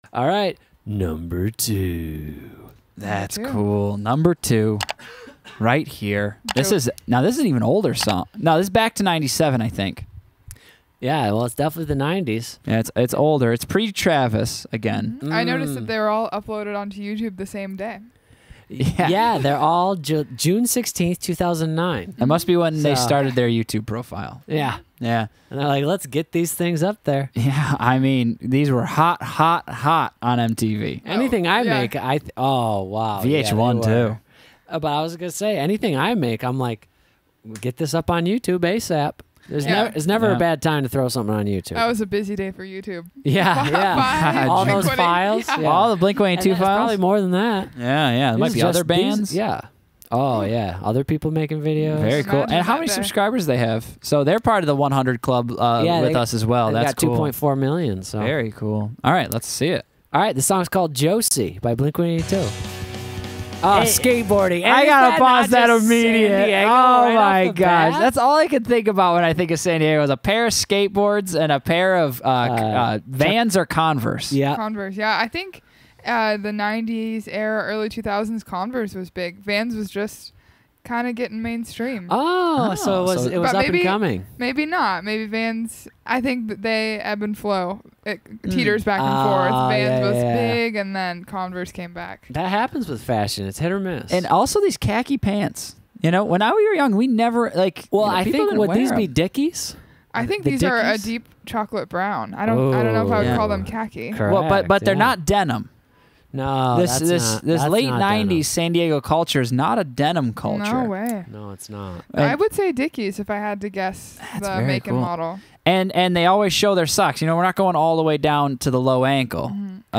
All right, number 2. That's cool. Number 2, right here. This is an even older song. No, this is back to '97, I think. Yeah, well, it's definitely the 90s. Yeah, it's older. It's pre-Travis again. I noticed that they were all uploaded onto YouTube the same day. Yeah, they're all June 16th, 2009. It must be when they started their YouTube profile. Yeah. Yeah. And they're like, let's get these things up there. Yeah, I mean, these were hot on MTV. Anything I make, oh, wow. VH1 too. But I was going to say, anything I make, I'm like, get this up on YouTube ASAP. There's never a bad time to throw something on YouTube. That was a busy day for YouTube. Yeah. All those files. Yeah. All the Blink-182 files? Probably more than that. Yeah. There might be other bands. Yeah. Oh, yeah. Other people making videos. Very cool. And how many subscribers they have? So they're part of the 100 Club with us as well. That's cool. cool. 2.4 million. So. Very cool. All right, let's see it. All right, the song's called Josie by Blink-182. Oh, skateboarding. I got to pause that immediately. Oh, my gosh. Bat? That's all I could think about when I think of San Diego is a pair of skateboards and a pair of Vans or Converse. Yeah. Converse, yeah. I think the 90s era, early 2000s, Converse was big. Vans was just kind of getting mainstream. Oh, so it was up and coming. Maybe not. Maybe Vans, I think that they ebb and flow. It teeters back and forth. Vans was big, and then Converse came back. That happens with fashion. It's hit or miss. And also these khaki pants. You know, when we were young, we never, like... Well, I think, would these be Dickies? I think these are a deep chocolate brown. I don't know if I would call them khaki. Correct, well, but they're not denim. No, this late '90s San Diego culture is not a denim culture. No way. No, it's not. I would say Dickies if I had to guess the make and model. And they always show their socks. You know, we're not going all the way down to the low ankle.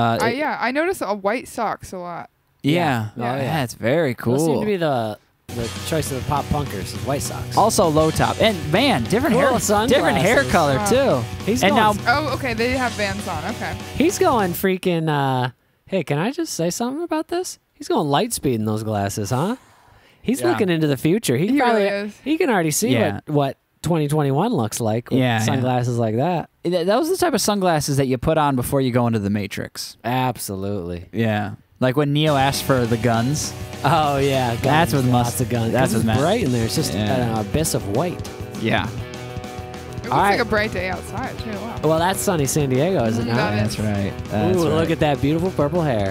I notice white socks a lot. Yeah. It's very cool. Those seem to be the choice of the pop punkers is white socks. Also low top. And man, different hair color too. Okay, they have Vans on. Okay. He's going freaking hey, can I just say something about this? He's going light speed in those glasses, huh? He's looking into the future. He probably really is. He can already see what 2021 looks like with sunglasses like that. That was the type of sunglasses that you put on before you go into the Matrix. Absolutely. Yeah. Like when Neo asked for the guns. Oh, yeah. Guns. That's what lots of guns. That's what's bright in there. It's just an abyss of white. Yeah. It looks like a bright day outside, too. Wow. Well, that's sunny San Diego, is it not? That's right. Look at that beautiful purple hair.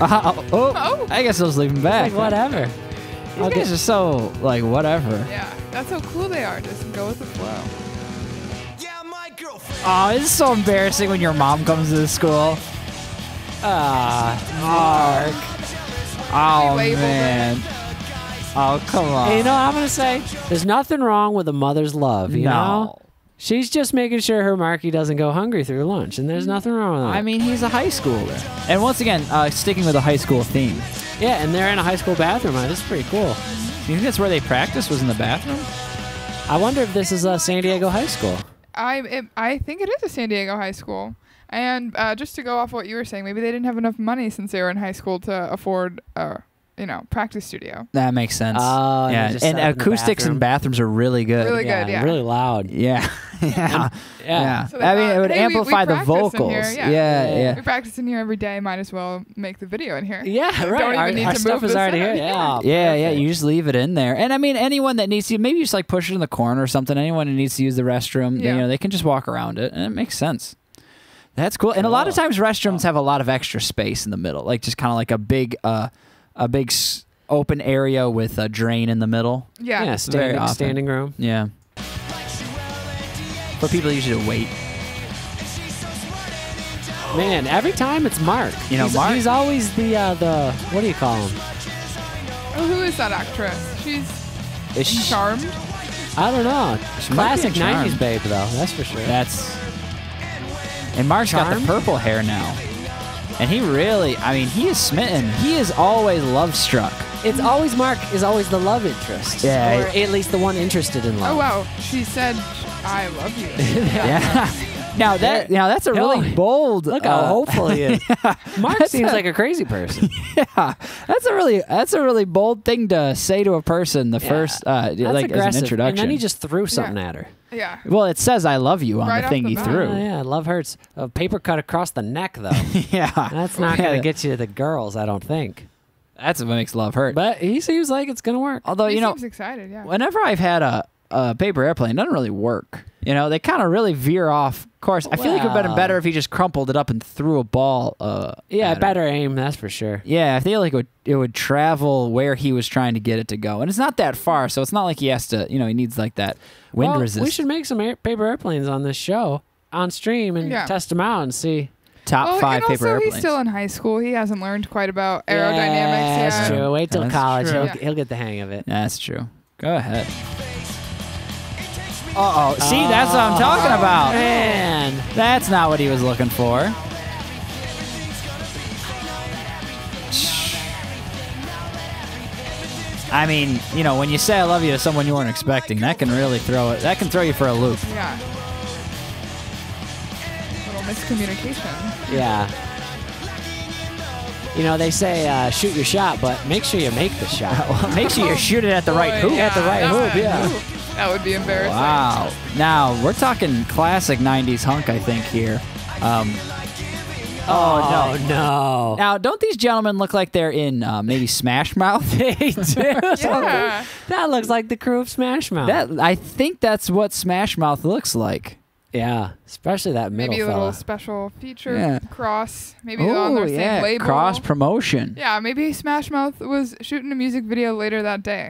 I guess I was leaving back. It's like, whatever. These guys are so, like, whatever. Yeah, that's how cool they are. Just go with the flow. Yeah, my girlfriend. Oh, it's so embarrassing when your mom comes to the school. Mark. Oh, man. Oh, come on. Hey, you know what I'm going to say? There's nothing wrong with a mother's love, you know? She's just making sure her Marky doesn't go hungry through lunch, and there's nothing wrong with that. I mean, he's a high schooler. And once again, sticking with the high school theme. Yeah, and they're in a high school bathroom. This is pretty cool. Do you think that's where they practiced, was in the bathroom? I wonder if this is a San Diego high school. I think it is a San Diego high school. And just to go off what you were saying, maybe they didn't have enough money since they were in high school to afford practice studio. That makes sense. Yeah, and acoustics in bathrooms are really good. Really good, yeah. Really loud. Yeah. Yeah. So I mean, it would amplify the vocals. Yeah. We practice in here every day. Might as well make the video in here. Yeah, right. Don't even need our to stuff move is this already in. here. Yeah. You just leave it in there. And I mean, anyone that needs to, maybe just like push it in the corner or something. Anyone who needs to use the restroom, they can just walk around it, and it makes sense. That's cool. And a lot of times restrooms have a lot of extra space in the middle, like just kind of like a big open area with a drain in the middle. Yeah. Standing room. Yeah. For people usually to wait. Man, every time it's Mark. Mark. He's always the what do you call him? Oh, who is that actress? She's Charmed. I don't know. Classic Charmed. 90s babe though. That's for sure. And Mark's got the purple hair now. And he really, he is smitten. He is always love struck. It's always Mark is always the love interest. Yeah. Or at least the one interested in love. Oh, wow. She said, I love you. Yeah. Now that's a really bold. Look how hopeful he is. Mark seems like a crazy person. Yeah, that's a really bold thing to say to a person. The first, like aggressive. as an introduction. And then he just threw something at her. Yeah. Well, it says "I love you" on Right the off thing the he bat. threw. Yeah, love hurts. A paper cut across the neck, though. Yeah, That's not going to get you to the girls, I don't think. That's what makes love hurt. But he seems like it's going to work. Although, He you know, seems excited, yeah. whenever I've had a paper airplane, it doesn't really work. You know, they kind of really veer off course. I feel like it would have been better if he just crumpled it up and threw a ball. Yeah, at her. better aim, that's for sure. Yeah, I feel like it would travel where he was trying to get it to go. And it's not that far, so it's not like he has to, he needs like that wind resistance. We should make some paper airplanes on this show on stream and test them out and see. Top 5 and paper also, airplanes. he's still in high school. He hasn't learned quite about aerodynamics Yeah, yet. that's true. Wait till That's college. true. He'll get the hang of it. That's true. Go ahead. Uh-oh. See, that's what I'm talking about. Man. That's not what he was looking for. I mean, when you say I love you to someone you weren't expecting, that can really throw it. That can throw you for a loop. Yeah. Little miscommunication. Yeah. They say shoot your shot, but make sure you make the shot. Well, make sure you shoot it at the right hoop. At the right hoop, yeah. That would be embarrassing. Wow. Now, we're talking classic 90s hunk, I think, here. Oh, no. Now, don't these gentlemen look like they're in maybe Smash Mouth? They do. Yeah. That looks like the crew of Smash Mouth. I think that's what Smash Mouth looks like. Yeah, especially that middle Maybe a fella. little special feature Yeah. cross. Maybe on their same label. Cross promotion. Yeah, maybe Smash Mouth was shooting a music video later that day.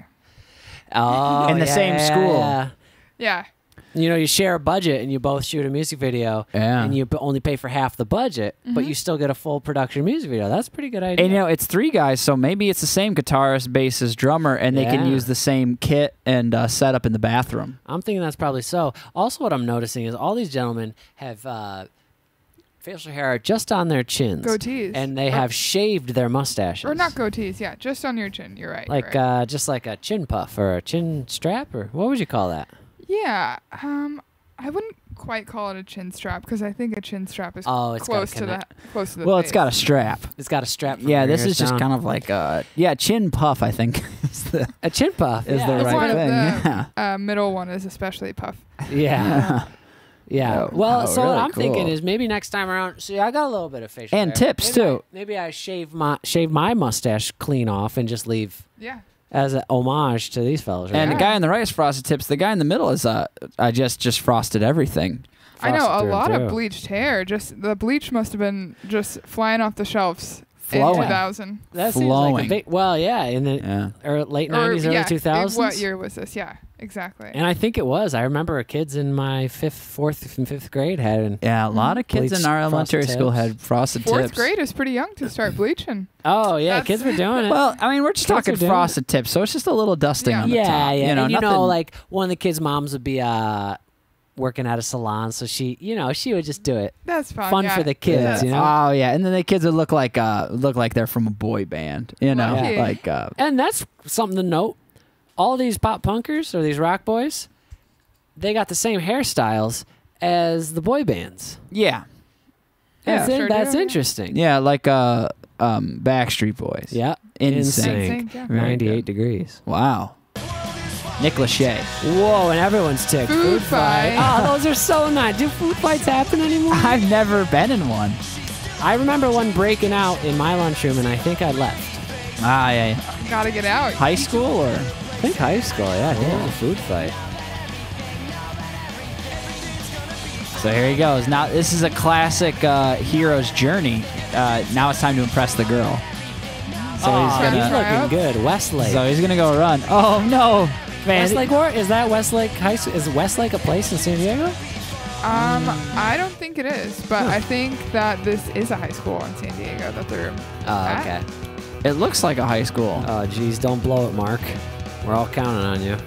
Oh, In the same school. yeah. Yeah. You share a budget and you both shoot a music video, Yeah. and you only pay for half the budget, but you still get a full production music video. That's a pretty good idea. And it's 3 guys, so maybe it's the same guitarist, bassist, drummer, and they can Yeah. use the same kit and setup in the bathroom. I'm thinking that's probably so. Also, what I'm noticing is all these gentlemen have facial hair just on their chins. Goatees. And they have shaved their mustaches. Or not goatees, yeah. Just on your chin. You're right. Like, you're right. just like a chin puff or a chin strap, or what would you call that? Yeah. I wouldn't quite call it a chin strap because I think a chin strap is It's gotta close to the Well, face. it's got a strap. It's got a strap. from Yeah, your this ears is just down. kind of like chin puff, I think. a chin puff. is yeah. the This right one, thing. the Yeah. middle one is especially puff. Yeah. Yeah. Oh, Well, wow, so really what I'm thinking cool. is maybe next time around. See, I got a little bit of facial And hair. tips, Maybe too. Maybe I shave my mustache clean off and just leave Yeah. as an homage to these fellas. Right? And Yeah. the guy on the right is frosted tips. The guy in the middle is I just frosted everything. I know Frosted a through and lot of through. bleached hair. Just the bleach must have been just flying off the shelves Flowing. in 2000. That seems like flowing. a big. Well, yeah, in the Yeah. late '90s, early 2000s. What year was this? Yeah, exactly. And I think it was. I remember kids in my fourth and fifth grade had. Yeah, a lot of kids Bleached in our elementary frosted school tips. had frosted Fourth tips. grade is pretty young to start bleaching. Oh yeah, That's- kids were doing it. Well, I mean, we're just Kids talking are doing frosted tips, so it's just a little dusting Yeah. on the top. yeah. And nothing, like one of the kids' moms would be working at a salon, so she would just do it. That's fun. Fun yeah. for the kids, Oh yeah, and then the kids would look like they're from a boy band, Lucky. like And that's something to note. All these pop punkers or these rock boys, they got the same hairstyles as the boy bands. yeah, That's, sure that's do, yeah. interesting. yeah, like Backstreet Boys. Yeah. Insane. Insane, yeah. Very 98 good. degrees. Wow. Nick Lachey. Whoa, and everyone's ticked. Food fight. Oh, those are so nice. Do food fights happen anymore? I've never been in one. I remember one breaking out in my lunchroom, and I think I left. Ah, yeah. Gotta get out. High school or? I think high school, yeah. I think it was a food fight. So here he goes. Now this is a classic hero's journey. Now it's time to impress the girl. So Oh, he's he's gonna. looking good. Westlake. So he's gonna go run. Oh no, man! Westlake, or is that Westlake High School? Is Westlake a place in San Diego? I don't think it is, but I think that this is a high school in San Diego that they're Oh, at. okay. It looks like a high school. Oh, geez, don't blow it, Mark. We're all counting on you.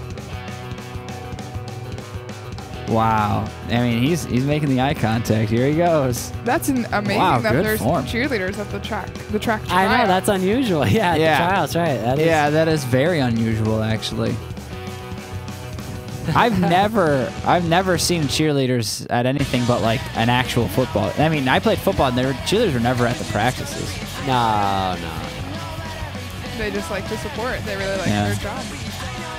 Wow. I mean, he's making the eye contact. Here he goes. That's amazing Wow, that good there's form. cheerleaders at the track I know, trial. that's unusual. Yeah, at Yeah. the trials, right. That is, Yeah, that is very unusual, actually. I've never seen cheerleaders at anything but like an actual football. I mean, I played football, and cheerleaders were never at the practices. No. They just like to support. They really like Yeah. their job.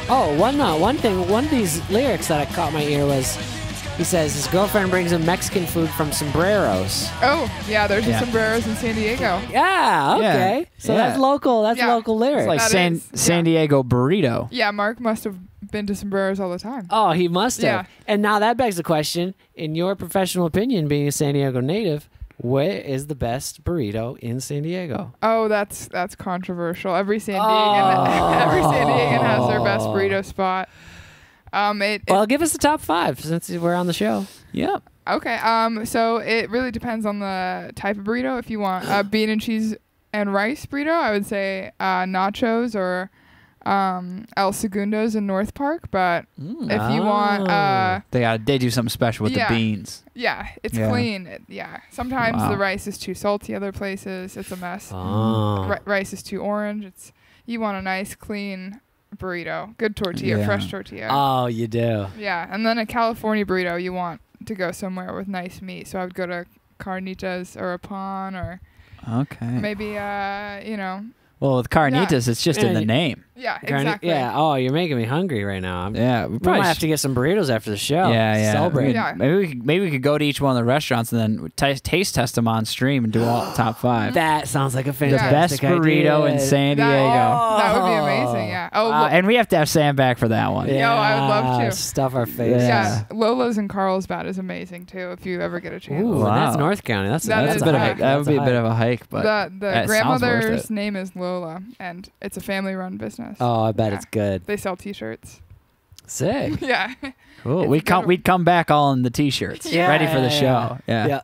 Oh, one thing. One of these lyrics that I caught my ear was, he says his girlfriend brings him Mexican food from sombreros. Oh, yeah, there's the sombreros in San Diego. Yeah, okay. Yeah. So Yeah. that's local. That's local lyrics. It's like That San Diego burrito. Yeah, Mark must have been to sombreros all the time. Oh, he must have. Yeah. And now that begs the question, in your professional opinion, being a San Diego native, where is the best burrito in San Diego? Oh, that's controversial. Every San Diegan, every San Diegan has their best burrito spot. Well, give us the top 5 since we're on the show. Yep. Okay. So it really depends on the type of burrito. If you want a bean and cheese and rice burrito, I would say Nachos or El Segundo's in North Park. But if you want, They do something special with the beans. Yeah, it's Yeah. clean. Sometimes the rice is too salty. Other places, it's a mess. Rice is too orange. You want a nice clean burrito, good tortilla, fresh tortilla. Oh, you do. Yeah, and then a California burrito, you want to go somewhere with nice meat. So I would go to Carnitas or a Pawn or maybe Well, with carnitas, it's just in the name. Yeah, exactly. Yeah. Oh, you're making me hungry right now. We We might have to get some burritos after the show. Yeah. Celebrate. Maybe we could go to each one of the restaurants and then taste test them on stream and do all top 5. That sounds like a The fantastic best burrito in San Diego. That would be amazing. Yeah. And we have to have Sam back for that one. Yeah, I would love to. Stuff our faces. Yeah, Lola's in Carlsbad is amazing too. If you ever get a chance. Ooh, and that's North County. That's That a is bit a of hike. That would be a bit of a hike, but the sounds worth grandmother's it. name is Lola, and it's a family-run business. Oh, I bet it's good. They sell T-shirts. Sick. Yeah. Cool. We'd come back all in the T-shirts, ready for the show. Yeah.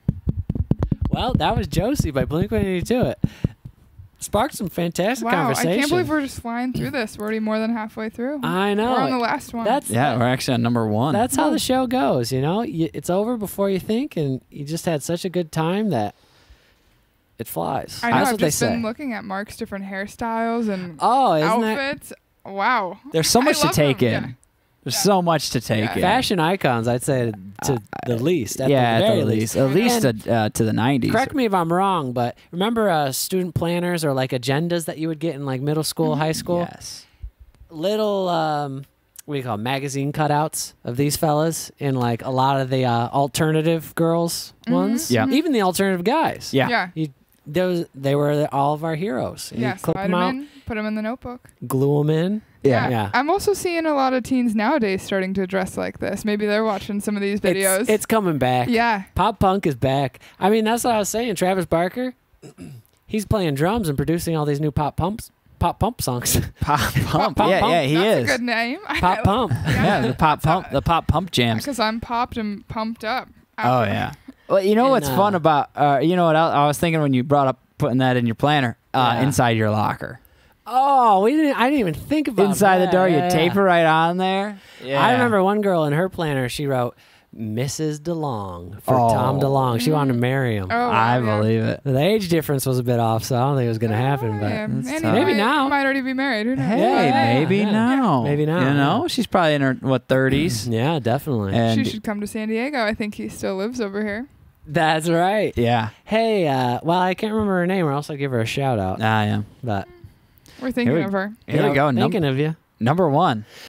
Well, that was Josie by blink-182. It sparked some fantastic conversation. I can't believe we're just flying through this. We're already more than halfway through. I know. We're on the last one. We're actually on number 1. That's how the show goes, you know? It's over before you think, and you just had such a good time that it flies. I know. That's I've what they just say. been looking at Mark's different hairstyles and Isn't that outfits. Wow. There's so much to love take them. in. Yeah. There's so much to take in. fashion icons? I'd say to the least. At At the very the least. At least to the 90s. Correct me if I'm wrong, but remember student planners or like agendas that you would get in like middle school, high school? Yes. Little, what do you call it, magazine cutouts of these fellas in like a lot of the alternative girls ones. Yeah. Even the alternative guys. Yeah. They were all of our heroes. You clip slide them them out, in, put them in the notebook. glue them in. Yeah. I'm also seeing a lot of teens nowadays starting to dress like this. Maybe they're watching some of these videos. It's coming back. Yeah. Pop punk is back. I mean, that's what I was saying. Travis Barker, he's playing drums and producing all these new pop pump songs. Pop Pump. Pop Yeah, Pump. yeah, he That's is. a good name. Pop pump. Yeah, the Pop Pump jams. Because I'm popped and pumped up. Oh yeah. Well, you know And, what's fun about you know what I was thinking when you brought up putting that in your planner inside your locker. Oh, I didn't even think about Inside the that. door, you Yeah, tape it right on there. Yeah. I remember one girl in her planner, she wrote Mrs. DeLong for Tom DeLong. She wanted to marry him. Oh, wow, I yeah. believe it. The age difference was a bit off, so I don't think it was going to happen. But Yeah. And That's he tough. Maybe might, now. might already be married. Who knows? Hey, Yeah. maybe Yeah. now. Maybe now, You know, yeah. she's probably in her 30s. yeah, definitely. And She should come to San Diego. I think he still lives over here. That's right. yeah. Hey, well, I can't remember her name, or else I'd give her a shout out. Yeah. But We're thinking Here we- of her. Here we go. Thinking of you. Number 1.